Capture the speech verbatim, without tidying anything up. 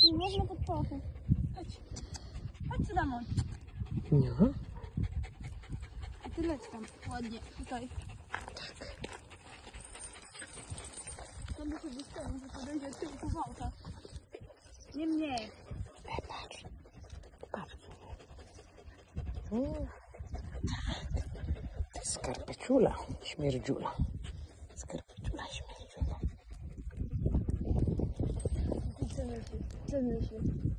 Nie można pod pachę. Chodź. Chodź, Damon. Nie. A ty leć tam ładnie, tutaj. Tak. Tam by się wystawił, że podejdzie tylko wałka. Nie mnie. E, patrz. Patrz. Mm. Tak. To jest skarpeciula, śmierdziula. Skarpeciula, śmierdziula. Co myślisz? Co myślisz?